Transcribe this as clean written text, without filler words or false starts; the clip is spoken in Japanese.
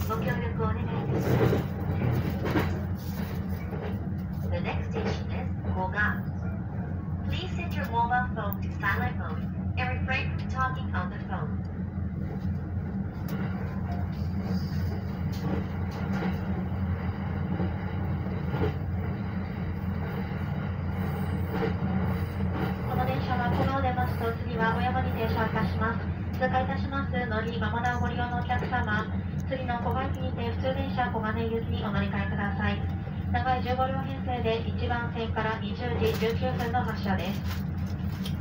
ご協力をお願いいたします。The next station is Koga. Please set your mobile phone to silent mode and refrain from talking on the phone. この電車は古賀を出ますと次は小山に停車いたします。通過いたします乗り間もなおご利用のお客様、次の古賀駅にて普通電車小金井行きにお乗り換えください。長い15両編成で1番線から20時19分の発車です。